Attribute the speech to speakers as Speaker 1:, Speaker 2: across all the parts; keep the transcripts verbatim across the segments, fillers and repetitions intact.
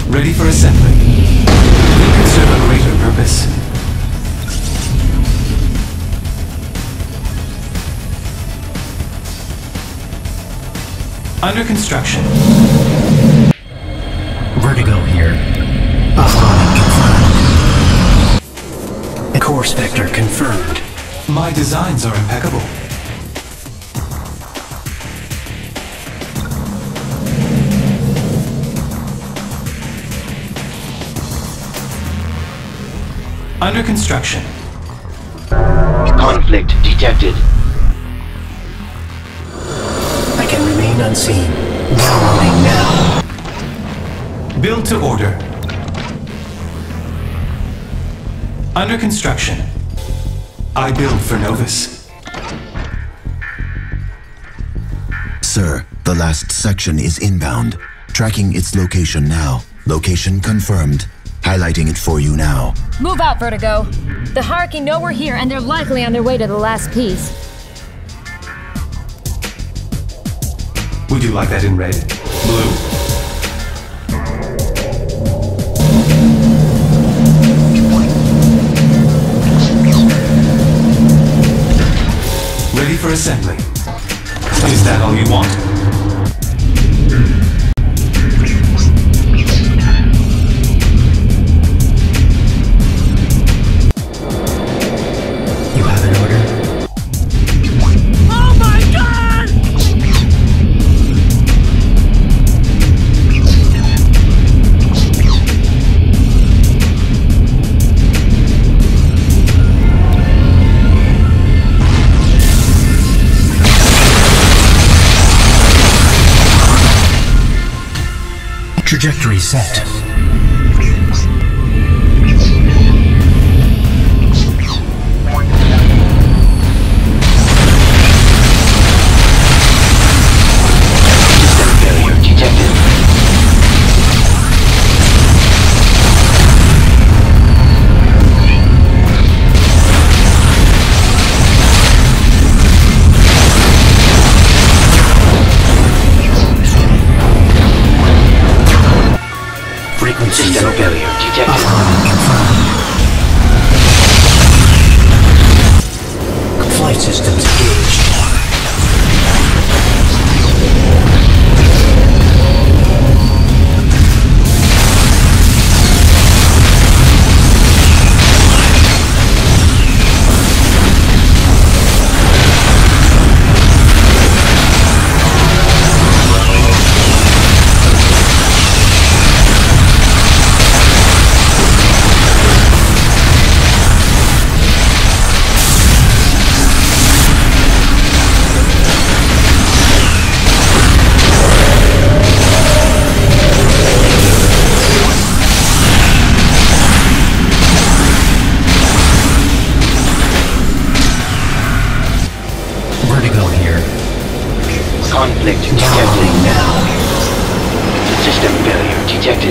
Speaker 1: Ready for assembly. We can serve a greater purpose. Under construction.
Speaker 2: Vertigo here. Offline confirmed. Course vector confirmed.
Speaker 1: My designs are impeccable. Under construction.
Speaker 3: Conflict detected.
Speaker 2: I can remain unseen. Downloading now.
Speaker 1: Build to order. Under construction. I build for Novus.
Speaker 4: Sir, the last section is inbound. Tracking its location now. Location confirmed. Highlighting it for you now.
Speaker 5: Move out, Vertigo. The Hierarchy know we're here, and they're likely on their way to the last piece.
Speaker 1: Would you like that in red? Blue? Ready for assembly. Is that all you want?
Speaker 2: You have an order?
Speaker 5: Oh my god!
Speaker 2: Trajectory set.
Speaker 3: System failure detected.
Speaker 2: Frequency
Speaker 3: System failure detected.
Speaker 2: offline confirmed. Flight systems engaged. Vertigo here.
Speaker 3: Conflict detected.
Speaker 2: Downloading now.
Speaker 3: System failure detected.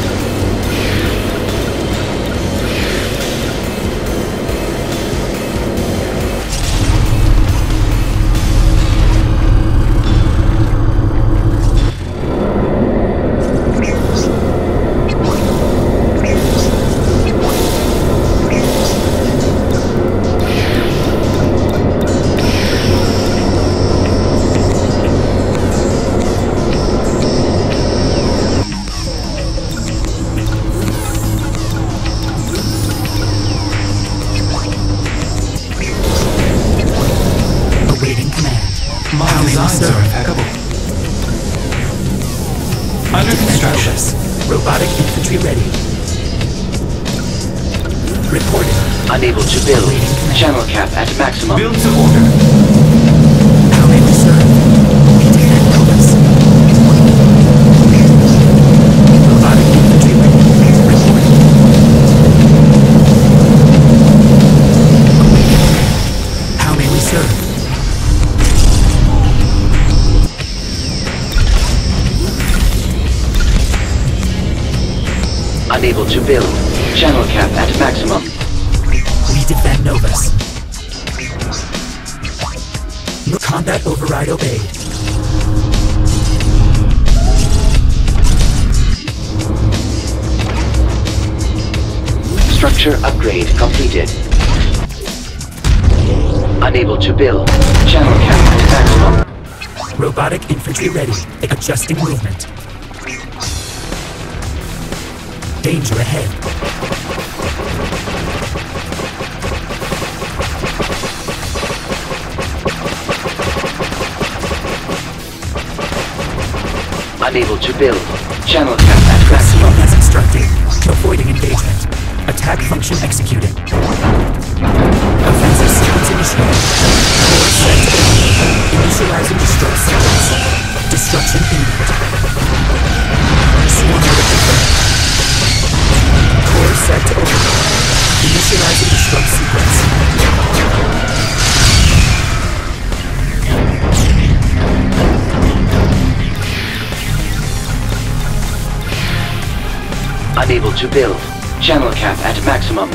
Speaker 2: Awaiting command.
Speaker 1: My designs are impeccable. Under construction.
Speaker 2: Robotic infantry ready. Reporting.
Speaker 3: Unable to build. Channel cap at maximum.
Speaker 1: Build to order.
Speaker 2: How may we serve? Lieutenant Novus. Robotic infantry ready. Reporting. How may we serve?
Speaker 3: Unable to build. Channel cap at maximum.
Speaker 2: We defend Novus. Combat override obeyed.
Speaker 3: Structure upgrade completed. Unable to build. Channel cap at maximum.
Speaker 2: Robotic infantry ready. Adjusting movement. Danger ahead.
Speaker 3: Unable to build. Channel cap at maximum.
Speaker 2: As instructed. Avoiding engagement. Attack function executed. Offensive sequence initiated. Core set. Initializing destruct sequence. Destruction imminent. Swarm order confirmed. Core set to open. Initializing destruct sequence.
Speaker 3: Unable to build. Channel cap at maximum.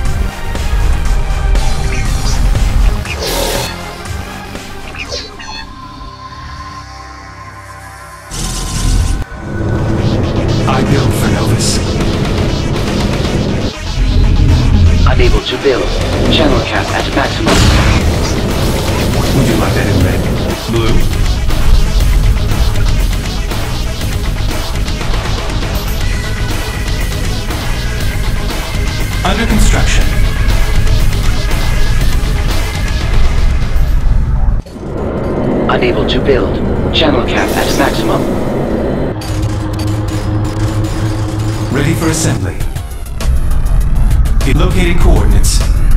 Speaker 1: I build for Novus.
Speaker 3: Unable to build. Channel cap at maximum.
Speaker 1: Would you like that in red? Blue? Under construction.
Speaker 3: Unable to build. Channel cap at maximum.
Speaker 1: Ready for assembly. Get located coordinates.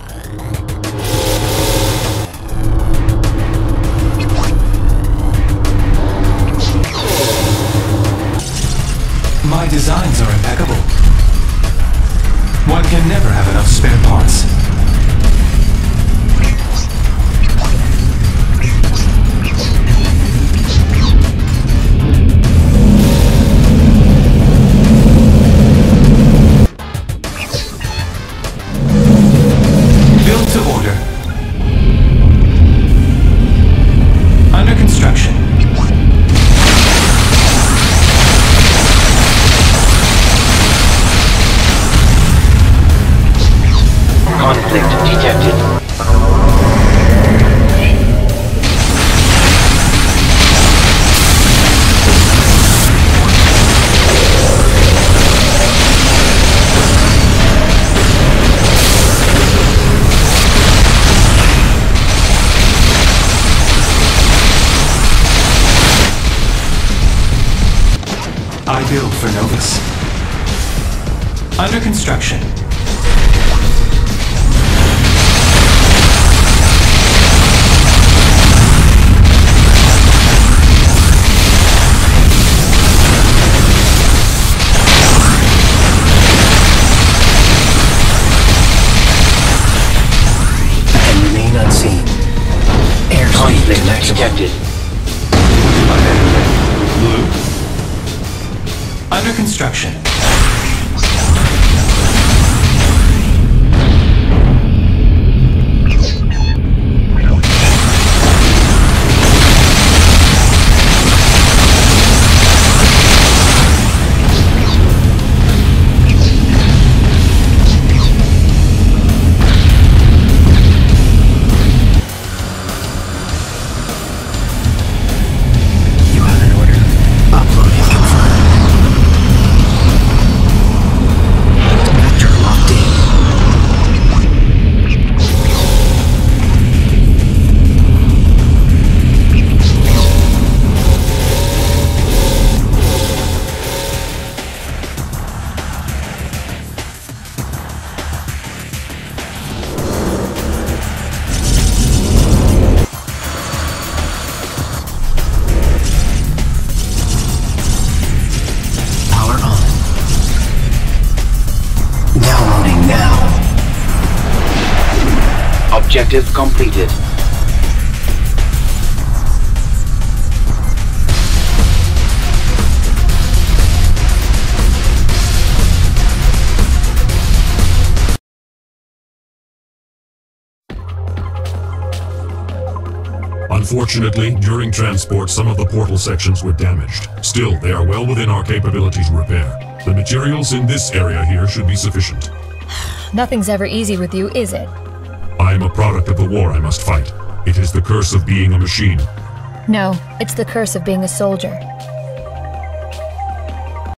Speaker 1: My designs are impeccable. One can never have enough spare parts. Built to order. Under construction.
Speaker 3: Conflict detected.
Speaker 1: I build for Novus. Under construction. Conflict detected. Blue. Under construction.
Speaker 3: Objective completed.
Speaker 6: Unfortunately, during transport, some of the portal sections were damaged. Still, they are well within our capability to repair. The materials in this area here should be sufficient.
Speaker 5: Nothing's ever easy with you, is it?
Speaker 6: I am a product of the war I must fight. It is the curse of being a machine.
Speaker 5: No, it's the curse of being a soldier.